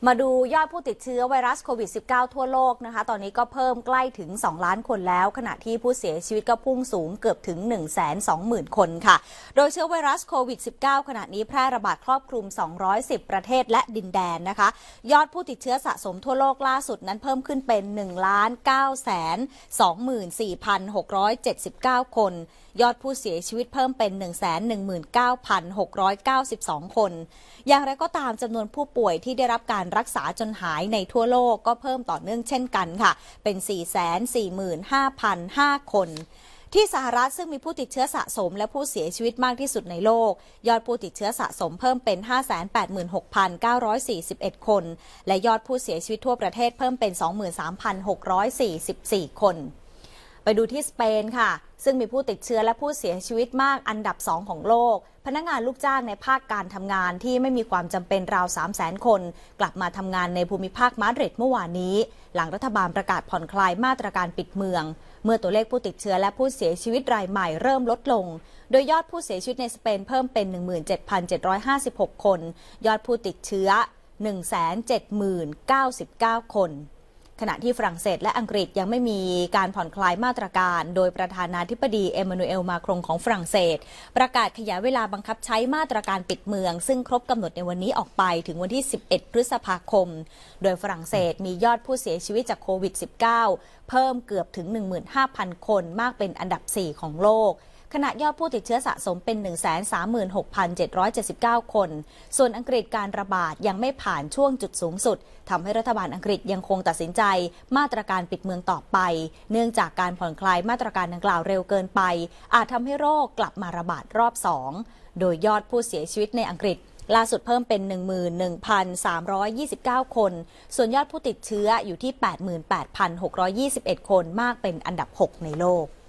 มาดูยอดผู้ติดเชื้อไวรัสโควิด -19 ทั่วโลกนะคะตอนนี้ก็เพิ่มใกล้ถึง2ล้านคนแล้วขณะที่ผู้เสียชีวิตก็พุ่งสูงเกือบถึง 120,000 คนค่ะโดยเชื้อไวรัสโควิด -19 ขณะนี้แพร่ระบาดครอบคลุม210ประเทศและดินแดนนะคะยอดผู้ติดเชื้อสะสมทั่วโลกล่าสุดนั้นเพิ่มขึ้นเป็น 1,924,679 คนยอดผู้เสียชีวิตเพิ่มเป็น 119,692 คนอย่างไรก็ตามจำนวนผู้ป่วยที่ได้รับการรักษาจนหายในทั่วโลกก็เพิ่มต่อเนื่องเช่นกันค่ะเป็น 445,005 คนที่สหรัฐซึ่งมีผู้ติดเชื้อสะสมและผู้เสียชีวิตมากที่สุดในโลกยอดผู้ติดเชื้อสะสมเพิ่มเป็น 586,941 คนและยอดผู้เสียชีวิตทั่วประเทศเพิ่มเป็น 23,644 คนไปดูที่สเปนค่ะซึ่งมีผู้ติดเชื้อและผู้เสียชีวิตมากอันดับ2ของโลกพนักงานลูกจ้างในภาคการทำงานที่ไม่มีความจำเป็นราว 300,000 คนกลับมาทำงานในภูมิภาคมาดริดเมื่อวานนี้หลังรัฐบาลประกาศผ่อนคลายมาตรการปิดเมืองเมื่อตัวเลขผู้ติดเชื้อและผู้เสียชีวิตรายใหม่เริ่มลดลงโดยยอดผู้เสียชีวิตในสเปนเพิ่มเป็น 17,756 คนยอดผู้ติดเชื้อ 170,099 คนขณะที่ฝรั่งเศสและอังกฤษยังไม่มีการผ่อนคลายมาตรการโดยประธานาธิบดีเอมานูเอลมาครงของฝรั่งเศสประกาศขยายเวลาบังคับใช้มาตรการปิดเมืองซึ่งครบกำหนดในวันนี้ออกไปถึงวันที่11พฤษภาคมโดยฝรั่งเศสมียอดผู้เสียชีวิตจากโควิด -19 เพิ่มเกือบถึง 15,000 คนมากเป็นอันดับ4ของโลกขณะยอดผู้ติดเชื้อสะสมเป็น 136,779 คนส่วนอังกฤษการระบาดยังไม่ผ่านช่วงจุดสูงสุดทำให้รัฐบาลอังกฤษยังคงตัดสินใจมาตรการปิดเมืองต่อไปเนื่องจากการผ่อนคลายมาตรการดังกล่าวเร็วเกินไปอาจทำให้โรคกลับมาระบาดรอบ2โดยยอดผู้เสียชีวิตในอังกฤษล่าสุดเพิ่มเป็น 11,329 คนส่วนยอดผู้ติดเชื้ออยู่ที่ 88,621 คนมากเป็นอันดับ6ในโลก